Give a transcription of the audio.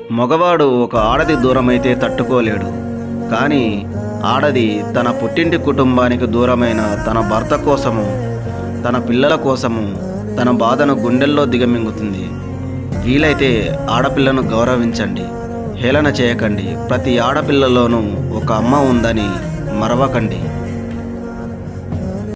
మగవాడు ఒక ఆడది దూరమైతే తట్టుకోలేడు. కానీ ఆడది తన పుట్టింటి కుటుంబానికి దూరమైన తన భర్త కోసము, తన పిల్లల కోసము తన బాధను గుండెల్లో దిగమింగుతుంది. వీలైతే ఆడపిల్లను గౌరవించండి, హేళన చేయకండి. ప్రతి ఆడపిల్లలోనూ ఒక అమ్మ ఉందని మరవకండి.